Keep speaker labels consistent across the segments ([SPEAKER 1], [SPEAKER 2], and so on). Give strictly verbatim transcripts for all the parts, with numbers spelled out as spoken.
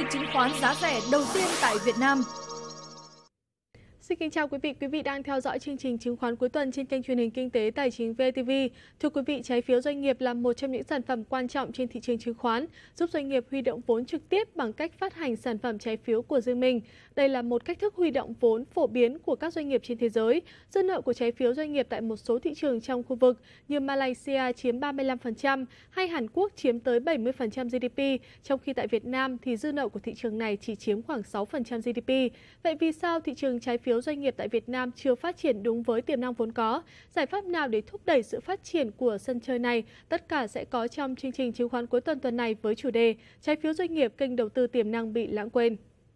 [SPEAKER 1] chứng khoán giá rẻ đầu tiên tại Việt Nam.
[SPEAKER 2] Xin kính chào quý vị, quý vị đang theo dõi chương trình chứng khoán cuối tuần trên kênh truyền hình Kinh tế Tài chính vê tê vê. Thưa quý vị, trái phiếu doanh nghiệp là một trong những sản phẩm quan trọng trên thị trường chứng khoán, giúp doanh nghiệp huy động vốn trực tiếp bằng cách phát hành sản phẩm trái phiếu của riêng mình. Đây là một cách thức huy động vốn phổ biến của các doanh nghiệp trên thế giới. Dư nợ của trái phiếu doanh nghiệp tại một số thị trường trong khu vực như Malaysia chiếm ba mươi lăm phần trăm hay Hàn Quốc chiếm tới bảy mươi phần trăm giê đê pê, trong khi tại Việt Nam thì dư nợ của thị trường này chỉ chiếm khoảng sáu phần trăm giê đê pê. Vậy vì sao thị trường trái phiếu doanh nghiệp tại Việt Nam chưa phát triển đúng với tiềm năng vốn có? Giải pháp nào để thúc đẩy sự phát triển của sân chơi này? Tất cả sẽ có trong chương trình chứng khoán cuối tuần tuần này với chủ đề Trái phiếu doanh nghiệp, kênh đầu tư tiềm năng bị lãng quên.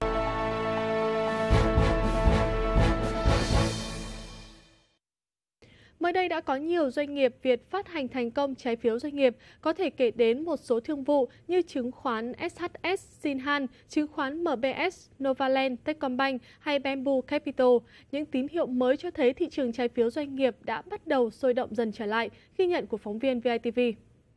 [SPEAKER 2] Mới đây đã có nhiều doanh nghiệp Việt phát hành thành công trái phiếu doanh nghiệp, có thể kể đến một số thương vụ như chứng khoán ét hát ét Sinhan, chứng khoán em bê ét, Novaland, Techcombank hay Bamboo Capital. Những tín hiệu mới cho thấy thị trường trái phiếu doanh nghiệp đã bắt đầu sôi động dần trở lại, ghi nhận của phóng viên vê i tê vê.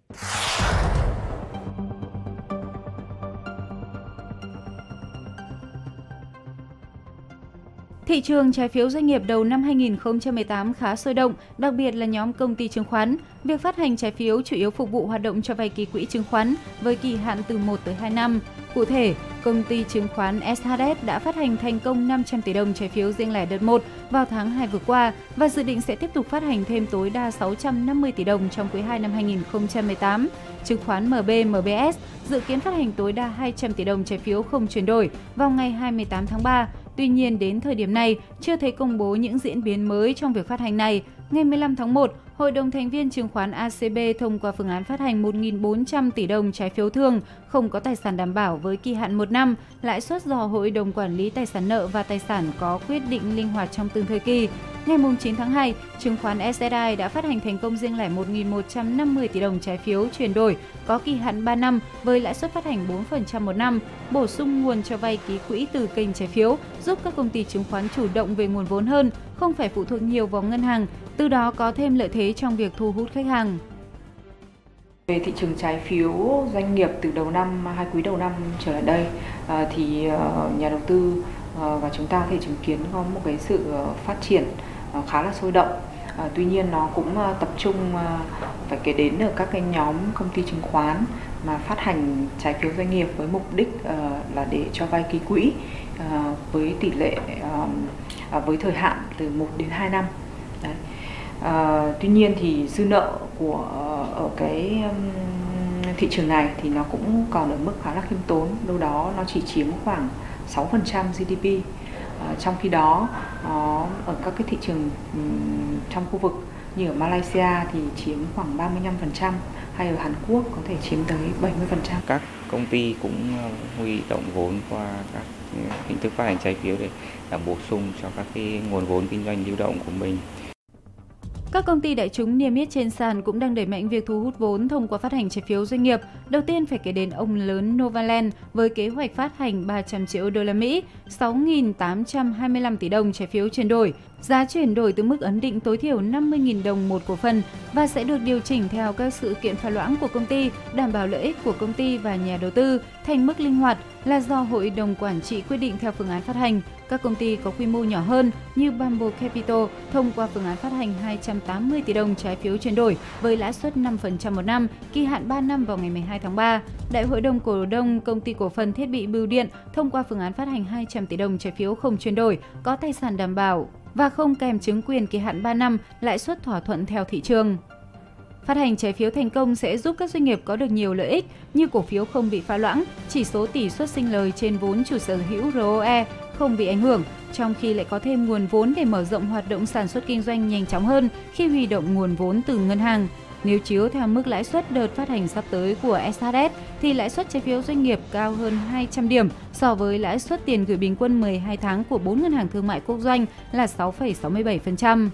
[SPEAKER 3] Thị trường trái phiếu doanh nghiệp đầu năm hai nghìn không trăm mười tám khá sôi động, đặc biệt là nhóm công ty chứng khoán. Việc phát hành trái phiếu chủ yếu phục vụ hoạt động cho vay ký quỹ chứng khoán với kỳ hạn từ một tới hai năm. Cụ thể, công ty chứng khoán ét hát ét đã phát hành thành công năm trăm tỷ đồng trái phiếu riêng lẻ đợt một vào tháng hai vừa qua và dự định sẽ tiếp tục phát hành thêm tối đa sáu trăm năm mươi tỷ đồng trong quý hai năm hai nghìn không trăm mười tám. Chứng khoán em bê, em bê ét dự kiến phát hành tối đa hai trăm tỷ đồng trái phiếu không chuyển đổi vào ngày hai mươi tám tháng ba. Tuy nhiên, đến thời điểm này, chưa thấy công bố những diễn biến mới trong việc phát hành này. Ngày mười lăm tháng một, Hội đồng thành viên chứng khoán a xê bê thông qua phương án phát hành một nghìn bốn trăm tỷ đồng trái phiếu thường, không có tài sản đảm bảo với kỳ hạn một năm, lãi suất do Hội đồng Quản lý Tài sản nợ và Tài sản có quyết định linh hoạt trong từng thời kỳ. Ngày chín tháng hai, chứng khoán ét ét i đã phát hành thành công riêng lẻ một nghìn một trăm năm mươi tỷ đồng trái phiếu chuyển đổi có kỳ hạn ba năm với lãi suất phát hành bốn phần trăm một năm, bổ sung nguồn cho vay ký quỹ từ kênh trái phiếu, giúp các công ty chứng khoán chủ động về nguồn vốn hơn, không phải phụ thuộc nhiều vào ngân hàng, từ đó có thêm lợi thế trong việc thu hút khách hàng.
[SPEAKER 4] Về thị trường trái phiếu doanh nghiệp từ đầu năm, hai quý đầu năm trở lại đây, thì nhà đầu tư và chúng ta có thể chứng kiến có một cái sự phát triển khá là sôi động. À, tuy nhiên nó cũng tập trung phải kể đến ở các cái nhóm công ty chứng khoán mà phát hành trái phiếu doanh nghiệp với mục đích uh, là để cho vay ký quỹ uh, với tỷ lệ uh, uh, với thời hạn từ một đến hai năm. Đấy. Uh, tuy nhiên thì dư nợ của uh, ở cái um, thị trường này thì nó cũng còn ở mức khá là khiêm tốn, đâu đó nó chỉ chiếm khoảng sáu phần trăm giê đê pê. Uh, trong khi đó nó ở các cái thị trường um, trong khu vực như ở Malaysia thì chiếm khoảng ba mươi lăm phần trăm, hay ở Hàn Quốc có thể chiếm tới bảy mươi phần trăm.
[SPEAKER 5] Các công ty cũng huy động vốn qua các hình thức phát hành trái phiếu để bổ sung cho các cái nguồn vốn kinh doanh lưu động của mình.
[SPEAKER 3] Các công ty đại chúng niêm yết trên sàn cũng đang đẩy mạnh việc thu hút vốn thông qua phát hành trái phiếu doanh nghiệp. Đầu tiên phải kể đến ông lớn Novaland với kế hoạch phát hành ba trăm triệu đô la Mỹ, sáu nghìn tám trăm hai mươi lăm tỷ đồng trái phiếu chuyển đổi. Giá chuyển đổi từ mức ấn định tối thiểu năm mươi nghìn đồng một cổ phần và sẽ được điều chỉnh theo các sự kiện pha loãng của công ty, đảm bảo lợi ích của công ty và nhà đầu tư thành mức linh hoạt là do Hội đồng Quản trị quyết định theo phương án phát hành. Các công ty có quy mô nhỏ hơn như Bamboo Capital thông qua phương án phát hành hai trăm tám mươi tỷ đồng trái phiếu chuyển đổi với lãi suất năm phần trăm một năm, kỳ hạn ba năm vào ngày mười hai tháng ba. Đại hội đồng cổ đông Công ty cổ phần Thiết bị Bưu điện thông qua phương án phát hành hai trăm tỷ đồng trái phiếu không chuyển đổi, có tài sản đảm bảo và không kèm chứng quyền kỳ hạn ba năm, lãi suất thỏa thuận theo thị trường. Phát hành trái phiếu thành công sẽ giúp các doanh nghiệp có được nhiều lợi ích như cổ phiếu không bị pha loãng, chỉ số tỷ suất sinh lời trên vốn chủ sở hữu rờ o e không bị ảnh hưởng, trong khi lại có thêm nguồn vốn để mở rộng hoạt động sản xuất kinh doanh nhanh chóng hơn khi huy động nguồn vốn từ ngân hàng. Nếu chiếu theo mức lãi suất đợt phát hành sắp tới của ét hát ét thì lãi suất trái phiếu doanh nghiệp cao hơn hai trăm điểm so với lãi suất tiền gửi bình quân mười hai tháng của bốn ngân hàng thương mại quốc doanh là sáu phẩy sáu mươi bảy phần trăm.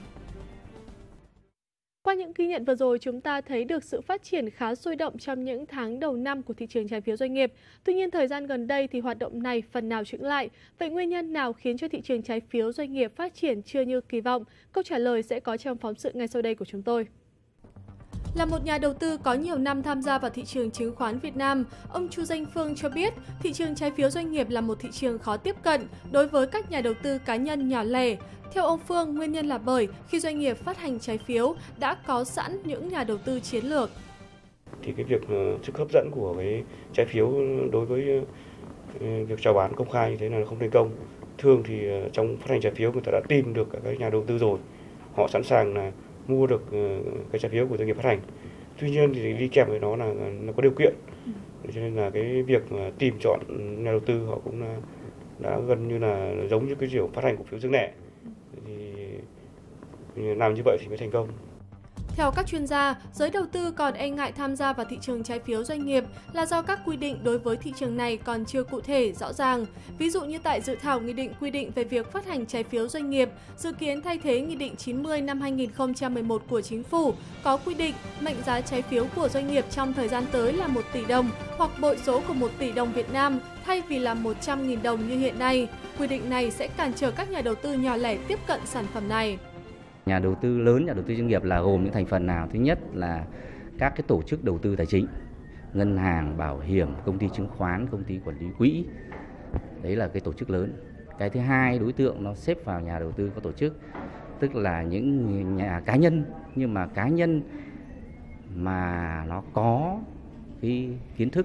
[SPEAKER 2] Qua những ghi nhận vừa rồi, chúng ta thấy được sự phát triển khá sôi động trong những tháng đầu năm của thị trường trái phiếu doanh nghiệp. Tuy nhiên, thời gian gần đây thì hoạt động này phần nào chững lại. Vậy nguyên nhân nào khiến cho thị trường trái phiếu doanh nghiệp phát triển chưa như kỳ vọng? Câu trả lời sẽ có trong phóng sự ngay sau đây của chúng tôi. Là một nhà đầu tư có nhiều năm tham gia vào thị trường chứng khoán Việt Nam, ông Chu Danh Phương cho biết thị trường trái phiếu doanh nghiệp là một thị trường khó tiếp cận đối với các nhà đầu tư cá nhân nhỏ lẻ. Theo ông Phương, nguyên nhân là bởi khi doanh nghiệp phát hành trái phiếu đã có sẵn những nhà đầu tư chiến lược.
[SPEAKER 6] Thì cái việc sức hấp dẫn của cái trái phiếu đối với việc chào bán công khai như thế là không thành công. Thường thì trong phát hành trái phiếu người ta đã tìm được các nhà đầu tư rồi, họ sẵn sàng là mua được cái trái phiếu của doanh nghiệp phát hành. Tuy nhiên thì đi kèm với nó là nó có điều kiện, cho nên là cái việc tìm chọn nhà đầu tư họ cũng là, đã gần như là giống như cái kiểu phát hành cổ phiếu riêng lẻ. Thì làm như vậy thì mới thành công.
[SPEAKER 2] Theo các chuyên gia, giới đầu tư còn e ngại tham gia vào thị trường trái phiếu doanh nghiệp là do các quy định đối với thị trường này còn chưa cụ thể, rõ ràng. Ví dụ như tại dự thảo Nghị định quy định về việc phát hành trái phiếu doanh nghiệp, dự kiến thay thế Nghị định chín mươi năm hai nghìn không trăm mười một của Chính phủ, có quy định mệnh giá trái phiếu của doanh nghiệp trong thời gian tới là một tỷ đồng hoặc bội số của một tỷ đồng Việt Nam thay vì là một trăm nghìn đồng như hiện nay. Quy định này sẽ cản trở các nhà đầu tư nhỏ lẻ tiếp cận sản phẩm này.
[SPEAKER 7] Nhà đầu tư lớn, nhà đầu tư chuyên nghiệp là gồm những thành phần nào? Thứ nhất là các cái tổ chức đầu tư tài chính, ngân hàng, bảo hiểm, công ty chứng khoán, công ty quản lý quỹ. Đấy là cái tổ chức lớn. Cái thứ hai, đối tượng nó xếp vào nhà đầu tư có tổ chức, tức là những nhà cá nhân, nhưng mà cá nhân mà nó có cái kiến thức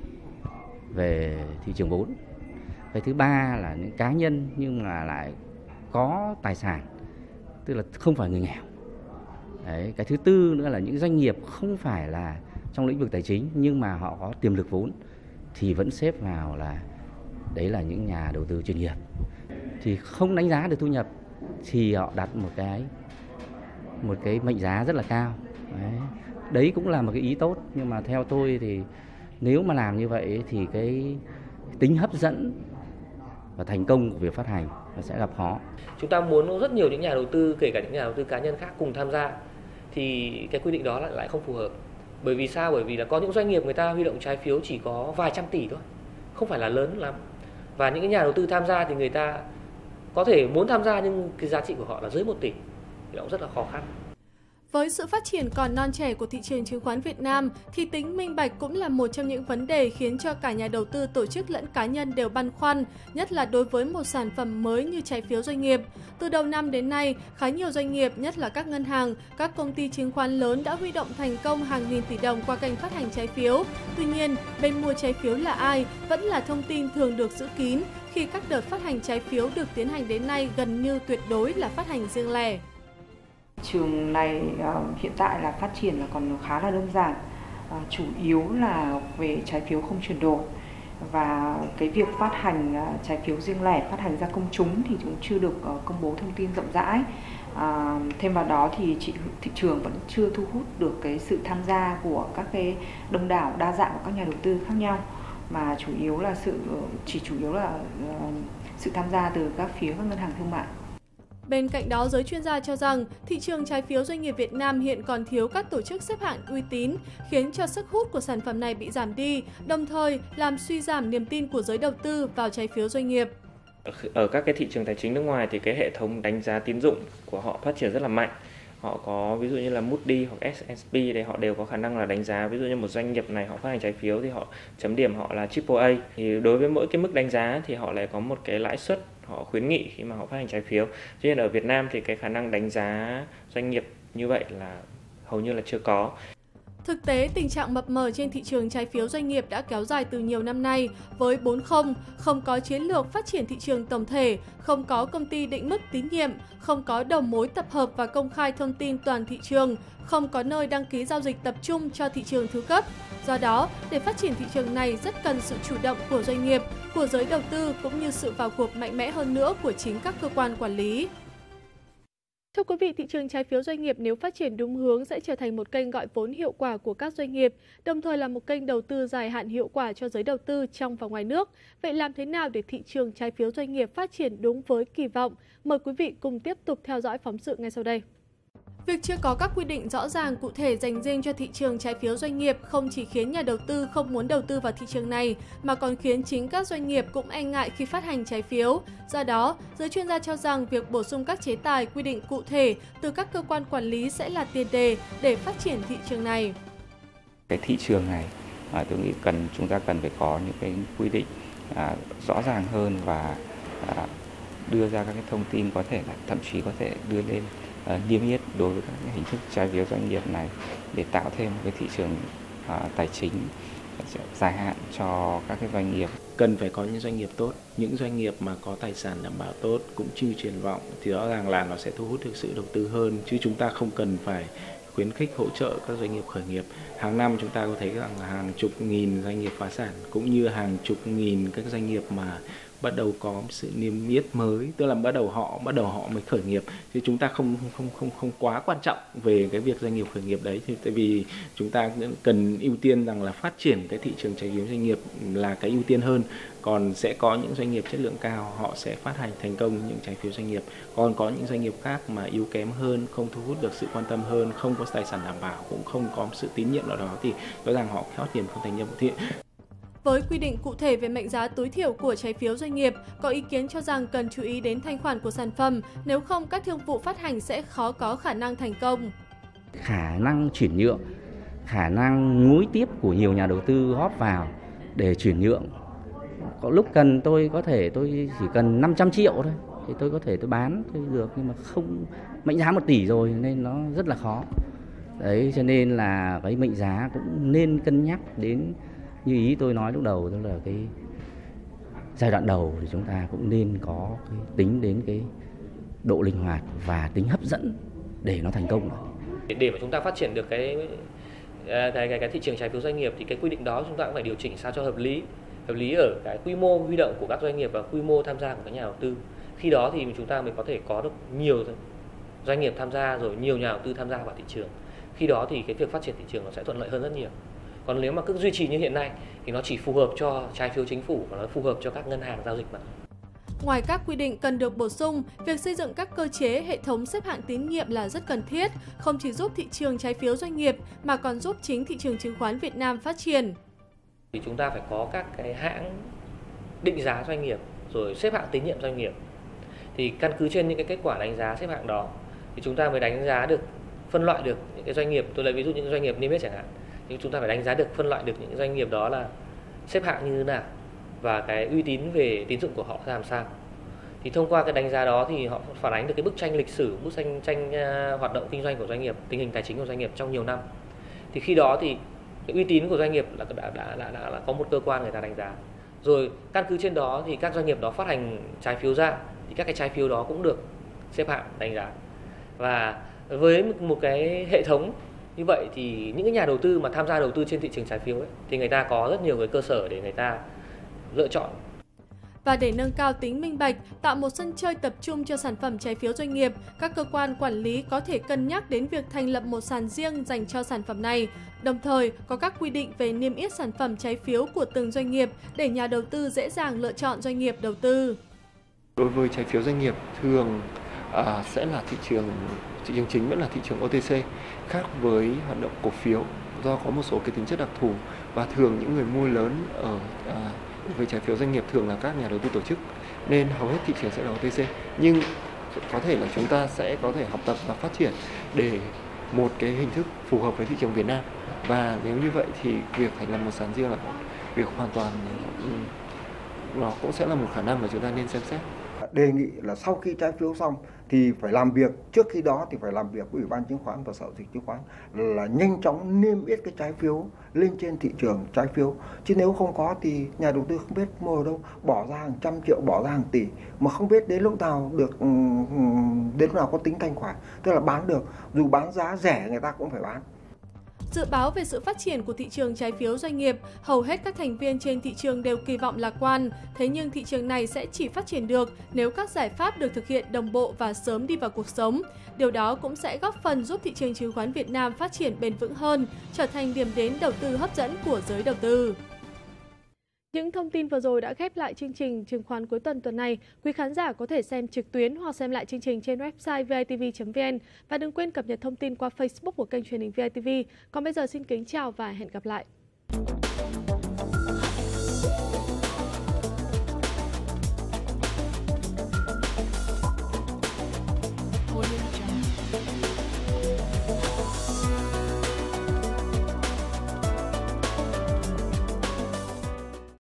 [SPEAKER 7] về thị trường vốn. Cái thứ ba là những cá nhân nhưng mà lại có tài sản, tức là không phải người nghèo. Đấy. Cái thứ tư nữa là những doanh nghiệp không phải là trong lĩnh vực tài chính nhưng mà họ có tiềm lực vốn thì vẫn xếp vào là đấy là những nhà đầu tư chuyên nghiệp. Thì không đánh giá được thu nhập thì họ đặt một cái một cái mệnh giá rất là cao. Đấy. Đấy cũng là một cái ý tốt, nhưng mà theo tôi thì nếu mà làm như vậy thì cái tính hấp dẫn và thành công của việc phát hành nó sẽ gặp khó.
[SPEAKER 8] Chúng ta muốn rất nhiều những nhà đầu tư, kể cả những nhà đầu tư cá nhân khác cùng tham gia thì cái quy định đó lại lại không phù hợp. Bởi vì sao? Bởi vì là có những doanh nghiệp người ta huy động trái phiếu chỉ có vài trăm tỷ thôi, không phải là lớn lắm. Và những cái nhà đầu tư tham gia thì người ta có thể muốn tham gia nhưng cái giá trị của họ là dưới một tỷ thì cũng rất là khó khăn.
[SPEAKER 2] Với sự phát triển còn non trẻ của thị trường chứng khoán Việt Nam thì tính minh bạch cũng là một trong những vấn đề khiến cho cả nhà đầu tư, tổ chức lẫn cá nhân đều băn khoăn, nhất là đối với một sản phẩm mới như trái phiếu doanh nghiệp. Từ đầu năm đến nay, khá nhiều doanh nghiệp, nhất là các ngân hàng, các công ty chứng khoán lớn đã huy động thành công hàng nghìn tỷ đồng qua kênh phát hành trái phiếu. Tuy nhiên, bên mua trái phiếu là ai vẫn là thông tin thường được giữ kín khi các đợt phát hành trái phiếu được tiến hành đến nay gần như tuyệt đối là phát hành riêng lẻ.
[SPEAKER 4] Trường này uh, hiện tại là phát triển là còn khá là đơn giản, uh, chủ yếu là về trái phiếu không chuyển đổi và cái việc phát hành uh, trái phiếu riêng lẻ, phát hành ra công chúng thì cũng chưa được uh, công bố thông tin rộng rãi. Uh, thêm vào đó thì chị, thị trường vẫn chưa thu hút được cái sự tham gia của các cái đông đảo đa dạng của các nhà đầu tư khác nhau, mà chủ yếu là sự chỉ chủ yếu là uh, sự tham gia từ các phía các ngân hàng thương mại.
[SPEAKER 2] Bên cạnh đó, giới chuyên gia cho rằng thị trường trái phiếu doanh nghiệp Việt Nam hiện còn thiếu các tổ chức xếp hạng uy tín, khiến cho sức hút của sản phẩm này bị giảm đi, đồng thời làm suy giảm niềm tin của giới đầu tư vào trái phiếu doanh nghiệp.
[SPEAKER 9] Ở các cái thị trường tài chính nước ngoài thì cái hệ thống đánh giá tín dụng của họ phát triển rất là mạnh. Họ có ví dụ như là Moody hoặc S and P để họ đều có khả năng là đánh giá, ví dụ như một doanh nghiệp này họ phát hành trái phiếu thì họ chấm điểm họ là triple A. Thì đối với mỗi cái mức đánh giá thì họ lại có một cái lãi suất họ khuyến nghị khi mà họ phát hành trái phiếu. Tuy nhiên ở Việt Nam thì cái khả năng đánh giá doanh nghiệp như vậy là hầu như là chưa có.
[SPEAKER 2] Thực tế, tình trạng mập mờ trên thị trường trái phiếu doanh nghiệp đã kéo dài từ nhiều năm nay với bốn không, không có chiến lược phát triển thị trường tổng thể, không có công ty định mức tín nhiệm, không có đầu mối tập hợp và công khai thông tin toàn thị trường, không có nơi đăng ký giao dịch tập trung cho thị trường thứ cấp. Do đó, để phát triển thị trường này rất cần sự chủ động của doanh nghiệp, của giới đầu tư cũng như sự vào cuộc mạnh mẽ hơn nữa của chính các cơ quan quản lý. Thưa quý vị, thị trường trái phiếu doanh nghiệp nếu phát triển đúng hướng sẽ trở thành một kênh gọi vốn hiệu quả của các doanh nghiệp, đồng thời là một kênh đầu tư dài hạn hiệu quả cho giới đầu tư trong và ngoài nước. Vậy làm thế nào để thị trường trái phiếu doanh nghiệp phát triển đúng với kỳ vọng? Mời quý vị cùng tiếp tục theo dõi phóng sự ngay sau đây. Việc chưa có các quy định rõ ràng cụ thể dành riêng cho thị trường trái phiếu doanh nghiệp không chỉ khiến nhà đầu tư không muốn đầu tư vào thị trường này, mà còn khiến chính các doanh nghiệp cũng e ngại khi phát hành trái phiếu. Do đó, giới chuyên gia cho rằng việc bổ sung các chế tài quy định cụ thể từ các cơ quan quản lý sẽ là tiền đề để phát triển thị trường này.
[SPEAKER 5] Cái thị trường này à, tôi nghĩ cần chúng ta cần phải có những cái quy định à, rõ ràng hơn và à, đưa ra các cái thông tin có thể là thậm chí có thể đưa lên à, niêm yết đối với các cái hình thức trái phiếu doanh nghiệp này để tạo thêm một cái thị trường à, tài chính dài hạn cho các cái doanh nghiệp.
[SPEAKER 10] Cần phải có những doanh nghiệp tốt, những doanh nghiệp mà có tài sản đảm bảo tốt cũng như triển vọng thì rõ ràng là nó sẽ thu hút được sự đầu tư hơn, chứ chúng ta không cần phải khuyến khích hỗ trợ các doanh nghiệp khởi nghiệp. Hàng năm chúng ta có thấy rằng hàng chục nghìn doanh nghiệp phá sản cũng như hàng chục nghìn các doanh nghiệp mà bắt đầu có sự niêm yết mới, tức là bắt đầu họ bắt đầu họ mới khởi nghiệp, thì chúng ta không không không không quá quan trọng về cái việc doanh nghiệp khởi nghiệp đấy, thì tại vì chúng ta cần ưu tiên rằng là phát triển cái thị trường trái phiếu doanh nghiệp là cái ưu tiên hơn. Còn sẽ có những doanh nghiệp chất lượng cao họ sẽ phát hành thành công những trái phiếu doanh nghiệp, còn có những doanh nghiệp khác mà yếu kém hơn, không thu hút được sự quan tâm hơn, không có tài sản đảm bảo, cũng không có sự tín nhiệm nào đó thì rõ ràng họ phát triển không thành nhiệm vụ thiện.
[SPEAKER 2] Với quy định cụ thể về mệnh giá tối thiểu của trái phiếu doanh nghiệp, có ý kiến cho rằng cần chú ý đến thanh khoản của sản phẩm, nếu không các thương vụ phát hành sẽ khó có khả năng thành công.
[SPEAKER 7] Khả năng chuyển nhượng, khả năng nối tiếp của nhiều nhà đầu tư góp vào để chuyển nhượng. Có lúc cần tôi có thể tôi chỉ cần năm trăm triệu thôi thì tôi có thể tôi bán tôi được, nhưng mà không mệnh giá một tỷ rồi nên nó rất là khó. Đấy, cho nên là cái mệnh giá cũng nên cân nhắc đến như ý tôi nói lúc đầu, tức là cái giai đoạn đầu thì chúng ta cũng nên có cái tính đến cái độ linh hoạt và tính hấp dẫn để nó thành công.
[SPEAKER 8] Để mà chúng ta phát triển được cái cái cái, cái thị trường trái phiếu doanh nghiệp thì cái quy định đó chúng ta cũng phải điều chỉnh sao cho hợp lý. Hợp lý ở cái quy mô huy động của các doanh nghiệp và quy mô tham gia của các nhà đầu tư. Khi đó thì chúng ta mới có thể có được nhiều doanh nghiệp tham gia rồi nhiều nhà đầu tư tham gia vào thị trường. Khi đó thì cái việc phát triển thị trường nó sẽ thuận lợi hơn rất nhiều. Còn nếu mà cứ duy trì như hiện nay thì nó chỉ phù hợp cho trái phiếu chính phủ và nó phù hợp cho các ngân hàng giao dịch mà.
[SPEAKER 2] Ngoài các quy định cần được bổ sung, việc xây dựng các cơ chế, hệ thống xếp hạng tín nhiệm là rất cần thiết, không chỉ giúp thị trường trái phiếu doanh nghiệp mà còn giúp chính thị trường chứng khoán Việt Nam phát triển.
[SPEAKER 8] Thì chúng ta phải có các cái hãng định giá doanh nghiệp rồi xếp hạng tín nhiệm doanh nghiệp. Thì căn cứ trên những cái kết quả đánh giá xếp hạng đó thì chúng ta mới đánh giá được, phân loại được những cái doanh nghiệp, tôi lấy ví dụ những doanh nghiệp niêm yết chẳng hạn. Nhưng chúng ta phải đánh giá được, phân loại được những doanh nghiệp đó là xếp hạng như thế nào và cái uy tín về tín dụng của họ làm sao. Thì thông qua cái đánh giá đó thì họ phản ánh được cái bức tranh lịch sử, bức tranh tranh uh, hoạt động kinh doanh của doanh nghiệp, tình hình tài chính của doanh nghiệp trong nhiều năm. Thì khi đó thì cái uy tín của doanh nghiệp là đã, đã, đã, đã, đã có một cơ quan người ta đánh giá. Rồi căn cứ trên đó thì các doanh nghiệp đó phát hành trái phiếu ra thì các cái trái phiếu đó cũng được xếp hạng đánh giá. Và với một cái hệ thống như vậy thì những cái nhà đầu tư mà tham gia đầu tư trên thị trường trái phiếu ấy, thì người ta có rất nhiều cái cơ sở để người ta lựa chọn.
[SPEAKER 2] Và để nâng cao tính minh bạch, tạo một sân chơi tập trung cho sản phẩm trái phiếu doanh nghiệp, các cơ quan quản lý có thể cân nhắc đến việc thành lập một sàn riêng dành cho sản phẩm này. Đồng thời, có các quy định về niêm yết sản phẩm trái phiếu của từng doanh nghiệp để nhà đầu tư dễ dàng lựa chọn doanh nghiệp đầu tư.
[SPEAKER 11] Đối với trái phiếu doanh nghiệp thường à, sẽ là thị trường thị trường chính vẫn là thị trường O T C, khác với hoạt động cổ phiếu do có một số cái tính chất đặc thù, và thường những người mua lớn ở à, với trái phiếu doanh nghiệp thường là các nhà đầu tư tổ chức, nên hầu hết thị trường sẽ là O T C. Nhưng có thể là chúng ta sẽ có thể học tập và phát triển để một cái hình thức phù hợp với thị trường Việt Nam, và nếu như vậy thì việc thành lập một sàn riêng là việc hoàn toàn nó cũng sẽ là một khả năng mà chúng ta nên xem xét.
[SPEAKER 12] Đề nghị là sau khi trái phiếu xong thì phải làm việc, trước khi đó thì phải làm việc với Ủy ban Chứng khoán và Sở Giao dịch Chứng khoán là nhanh chóng niêm yết cái trái phiếu lên trên thị trường trái phiếu. Chứ nếu không có thì nhà đầu tư không biết mua ở đâu, bỏ ra hàng trăm triệu, bỏ ra hàng tỷ mà không biết đến lúc nào được, đến lúc nào có tính thanh khoản, tức là bán được, dù bán giá rẻ người ta cũng phải bán.
[SPEAKER 2] Dự báo về sự phát triển của thị trường trái phiếu doanh nghiệp, hầu hết các thành viên trên thị trường đều kỳ vọng lạc quan. Thế nhưng thị trường này sẽ chỉ phát triển được nếu các giải pháp được thực hiện đồng bộ và sớm đi vào cuộc sống. Điều đó cũng sẽ góp phần giúp thị trường chứng khoán Việt Nam phát triển bền vững hơn, trở thành điểm đến đầu tư hấp dẫn của giới đầu tư. Những thông tin vừa rồi đã khép lại chương trình Chứng khoán cuối tuần tuần này. Quý khán giả có thể xem trực tuyến hoặc xem lại chương trình trên website v i t v chấm v n và đừng quên cập nhật thông tin qua Facebook của kênh truyền hình vê i tê vê. Còn bây giờ xin kính chào và hẹn gặp lại.
[SPEAKER 1] Hồi